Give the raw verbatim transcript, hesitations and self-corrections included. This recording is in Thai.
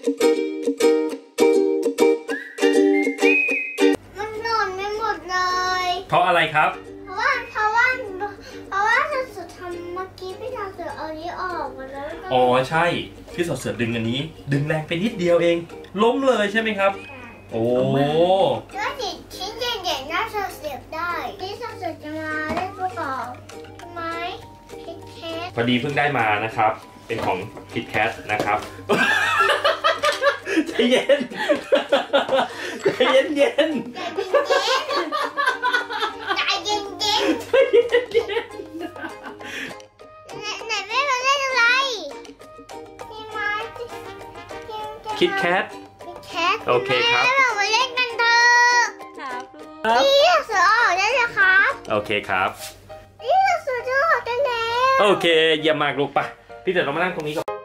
มันหล่นไม่หมดเลยเพราะอะไรครับเพราะว่าเพราะว่าเพราะว่าเราสุดทำเมื่อกี้พี่ทำเสือเอานี้ออกมาแล้วอ๋อใช่พี่สดเสือดึงอันนี้ดึงแรงไปนิดเดียวเองล้มเลยใช่ไหมครับโอ้ก็ติดชิ้นใหญ่ๆน่าจะเสียบได้พี่สดเสือจะมาเล่นประกอบไหมคิดแคทพอดีเพิ่งได้มานะครับเป็นของคิดแคทนะครับใจเย็นใจเย็นเย็นใจเย็นเย็นใจเย็นเย็นไหนแม่มาเล่นอะไรพี่ไม้คิดแคทแคทโอเคครับแม่เรามาเล่นกันเถอะครับพี่เสือออกได้เลยครับโอเคครับพี่เสือจะออกได้แล้วโอเคเยี่ยมมากลูกปะพี่เสือเรามานั่งตรงนี้ก่อน